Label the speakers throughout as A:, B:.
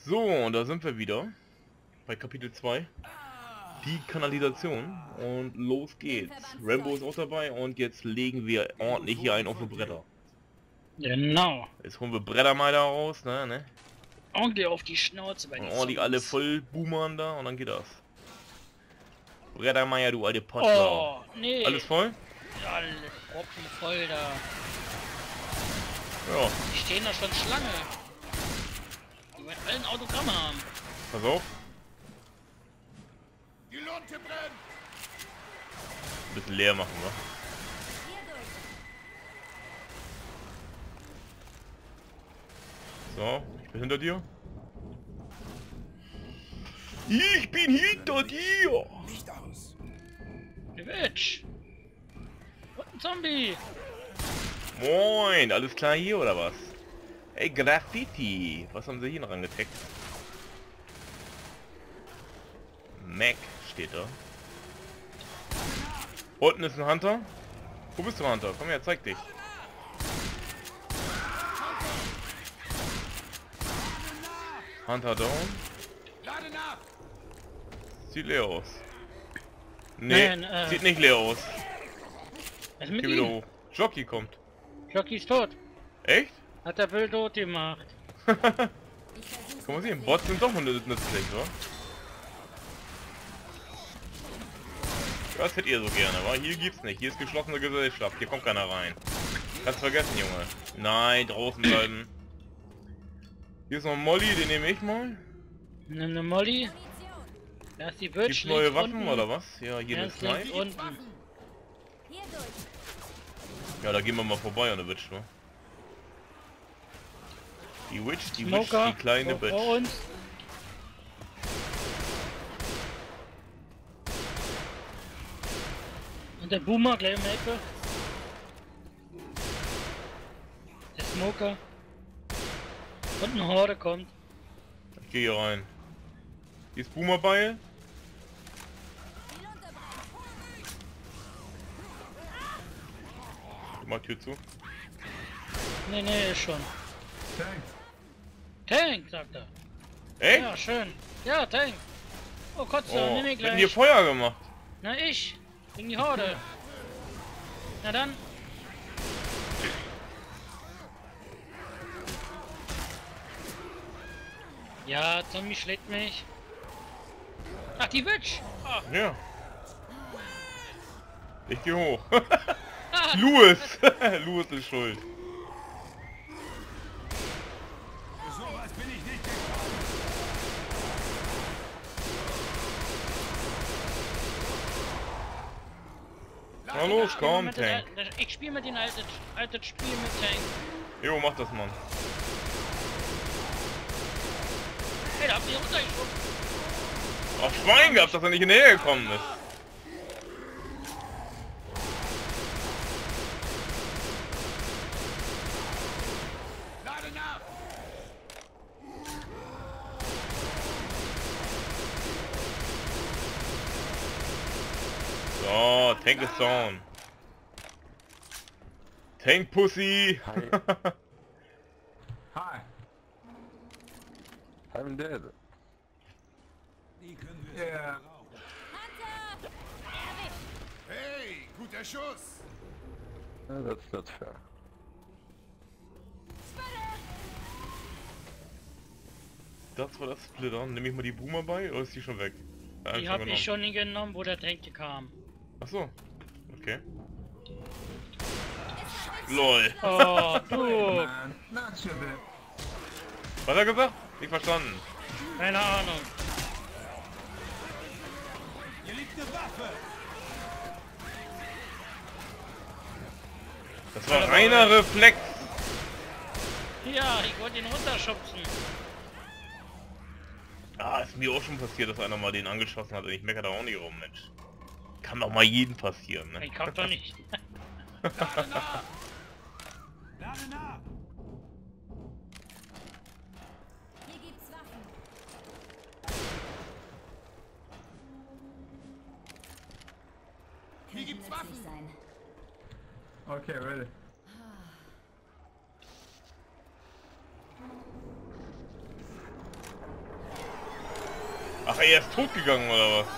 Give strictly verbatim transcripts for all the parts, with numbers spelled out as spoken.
A: So, und da sind wir wieder bei Kapitel zwei. Die Kanalisation. Und los geht's. Rambo ist auch dabei und jetzt legen wir ordentlich hier einen auf die Bretter.
B: Genau.
A: Jetzt holen wir Bretter mal da raus, ne, ne?
B: Ordentlich auf die Schnauze bei
A: Und
B: den
A: ordentlich alle
B: Zombies.
A: voll boomern da und dann geht das. Brettermeier, du alte Potsau.
B: Oh, nee.
A: Alles voll?
B: Alles Brocken voll da.
A: Ja,
B: Die stehen da schon Schlange. Die wollen alle ein Autogramm haben.
A: pass auf.
C: Die Lunte brennt!
A: Ein bisschen leer machen, wa? So, ich bin hinter dir. Ich bin hinter dir!
C: Licht aus!
B: Die Witch. Und ein Zombie.
A: Moin, alles klar hier oder was? Ey, Graffiti. Was haben sie hier noch angetaggt? Mac steht da. Unten ist ein Hunter. Wo bist du, Hunter? Komm her, zeig dich. Hunter down.
C: Lade nach!
A: Sieht leer aus. Nee,
B: Nein, äh,
A: sieht nicht leer aus.
B: Was ist mit
A: Geh wieder
B: ihm?
A: hoch. Jockey kommt.
B: Jockey ist tot.
A: Echt?
B: Hat der Bill tot gemacht.
A: Guck mal sehen, Bots sind doch nützlich, wa? Das hättet ihr so gerne, wa? Hier gibt's nicht. Hier ist geschlossene Gesellschaft. Hier kommt keiner rein. Kannst vergessen, Junge. Nein, draußen bleiben. Hier ist noch ein Molly, den nehme ich mal.
B: Nimm eine Molly. Da ist die Witch.
A: Gibt's neue
B: links
A: Waffen
B: unten.
A: oder was? Ja, hier
B: Ja,
A: ist
B: ist links
A: Snipe.
B: unten.
A: Ja, da gehen wir mal vorbei an der Witch, wa? Die Witch, die
B: Smoker.
A: Witch, die kleine
B: vor-
A: Witch.
B: vor uns. Und der Boomer gleich um die Ecke. Der Smoker. Und eine Horde kommt.
A: Ich geh hier rein. Hier ist Boomer bei. Mach Tür zu.
B: Nee, nee, ist schon.
C: Tank!
B: Tank, sagt er.
A: Echt?
B: Ja, schön. Ja, Tank. Oh, Kotze,
A: Oh,
B: nimm ich
A: wir haben hier
B: gleich.
A: Feuer gemacht.
B: Na, ich. Gegen die Horde. Na dann. Ja, Zombie schlägt mich. Ach, die Witch. Ah,
A: Ja. Ich geh hoch.
B: ah,
A: Louis! Louis ist schuld.
C: Für sowas bin ich nicht gekommen!
A: Na los, komm,
B: mit den
A: Tank.
B: Al- Ich spiele mit den alten alten Spiel mit Tank.
A: Jo, mach das, Mann.
B: Hey, da habt ihr runtergeschoben.
A: Ach, Schwein gehabt, dass er nicht in die Nähe gekommen ist.
C: Lade nach!
A: So, Tank ist down. Tank Pussy!
D: Hi. I'm dead.
C: Die können wir
D: Yeah.
C: Hey, guter Schuss!
D: Uh, that's not fair.
A: Das war das Splitter. Nehme ich mal die Boomer bei oder ist die schon weg? Ja,
B: Die
A: schon
B: hab
A: genommen.
B: ich schon nie genommen, wo der Tank kam.
A: Ach so. Okay. LOL.
B: Oh, du.
D: Man, not your bad.
A: Was hat er gesagt? Nicht verstanden.
B: Keine Ahnung.
C: Hier liegt eine Waffe!
A: Das war reiner Reflex.
B: Ja, ich wollte ihn runterschubsen.
A: Ah, ist mir auch schon passiert, dass einer mal den angeschossen hat und ich meckere da auch nicht rum, Mensch. Kann doch mal jeden passieren, ne?
B: Ich hab doch nicht.
C: Lade nach! Lade nach!
E: Hier gibt's Waffen.
C: Hier gibt's
E: Könnte nützlich
C: Waffen!
E: sein.
D: Okay, ready.
A: Ach, er ist tot gegangen oder was?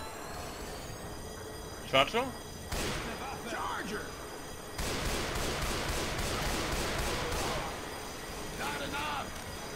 A: Charger?
C: Charger! Lade nach!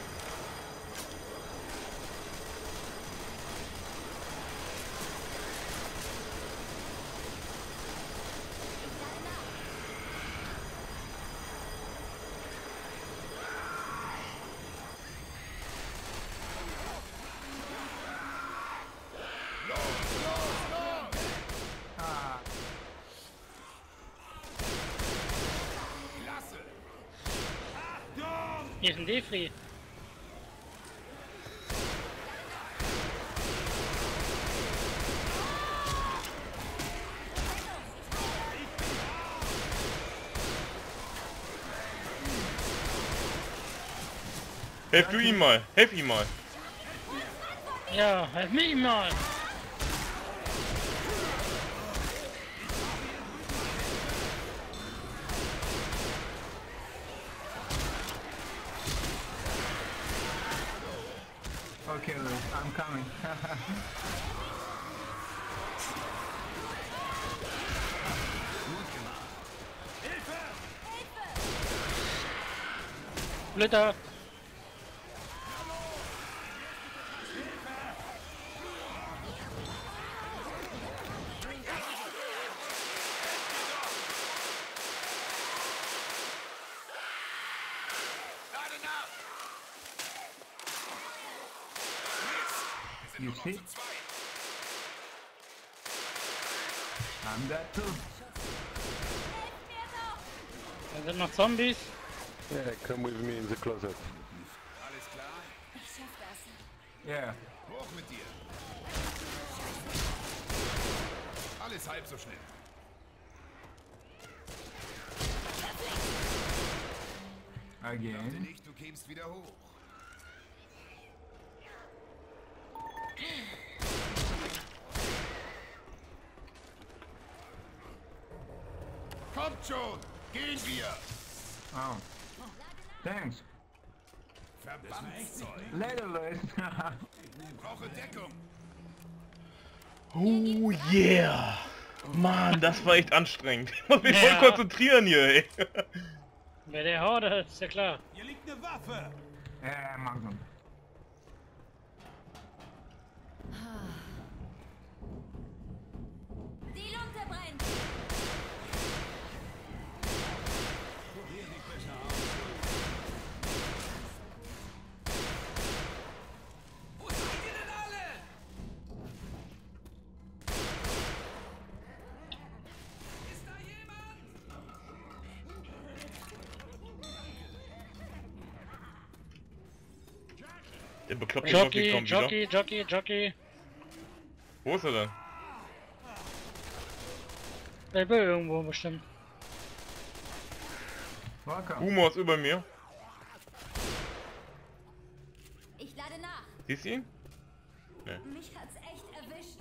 C: Klasse! Achtung!
B: Hier ist ein Defri.
A: Helf du ihm mal, helf ihm mal.
B: Ja, helf mir mal.
D: Okay, Luis, I'm coming.
B: Splitter.
C: Lade nach!
D: You see? I'm dead too.
B: Da sind noch Zombies.
F: Yeah, come with me in the closet.
C: Alles klar?
E: Ich schaff das.
D: Yeah.
C: Hoch mit dir! Alles halb so schnell. Dachte
D: Again.
C: nicht, du kämst wieder hoch. Kommt schon! Gehen wir!
D: Oh. Thanks.
C: Verbandszeug!
D: Later, Luis.
C: Brauche Deckung!
A: Oh yeah. Mann, das war echt anstrengend. Ich muss mich
B: Ja.
A: voll konzentrieren hier, ey.
B: Bei der Horde, ist ja klar.
C: Hier liegt eine Waffe!
D: Yeah, Magnum.
E: Die Lunte brennt.
C: Wo seid ihr denn alle? Ist da jemand?
A: Der bekloppte Jockey
B: Jockey,
A: kommt wieder.
B: Jockey, Jockey, Jockey.
A: Wo ist er denn?
B: Der will irgendwo bestimmt.
D: Welcome.
A: Humor ist über mir.
E: Ich lade nach.
A: Siehst du ihn?
E: Mich hat's echt erwischt.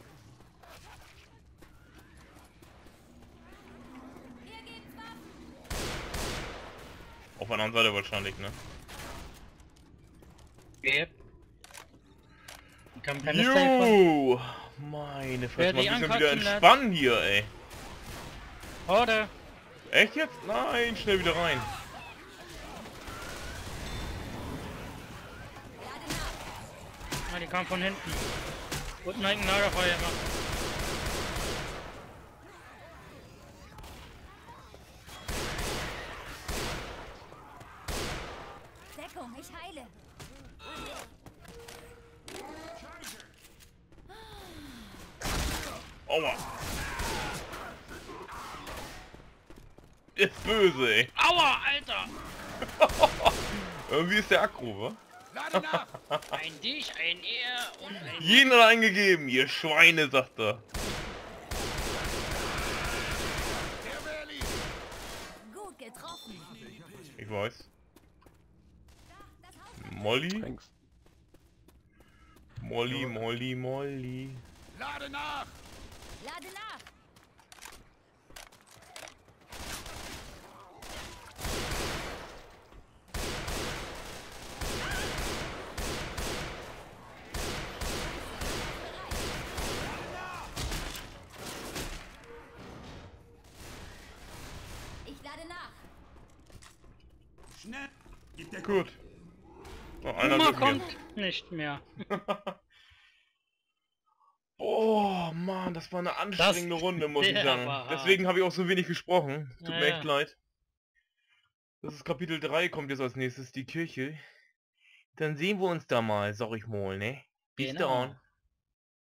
E: Hier gibt's Waffen.
A: Auf der anderen Seite wahrscheinlich, ne?
B: Yep. Kann keine Safe
A: Jo! Meine Fresse,
B: Wer
A: mal ein
B: die
A: bisschen wieder
B: ankotzen lässt.
A: entspannen hier, ey.
B: von Horde.
A: Echt jetzt? Nein, schnell wieder rein.
E: Lade nach.
B: Ah, die kam von hinten. Guten eigenen Lagerfeuer gemacht.
E: Deckung, ich heile.
A: Aua. Ist böse, ey.
B: Aua, Alter!
A: Irgendwie ist der Aggro, wa?
C: Lade nach!
B: Ein Dich, ein Er und ein...
A: Jeden hat eingegeben, ihr Schweine, sagt er.
C: Der Berli!
E: Gut getroffen.
A: Ich weiß.
E: Das Haus
A: Molly?
F: Thanks.
A: Molly, Molly, Molly.
C: Lade nach!
E: lade nach.
C: Schnell! Gib der
A: Gut. Oh, einer
B: Oma
A: mit mir.
B: kommt nicht mehr.
A: Oh Mann, das war eine anstrengende Runde, muss ich
B: der
A: sagen.
B: war hart.
A: Deswegen habe ich auch so wenig gesprochen. Tut
B: Ja,
A: mir echt
B: ja.
A: leid. Das ist Kapitel drei, kommt jetzt als nächstes, die Kirche. Dann sehen wir uns da mal, sag ich mal, ne? Bis
B: Genau.
A: dann.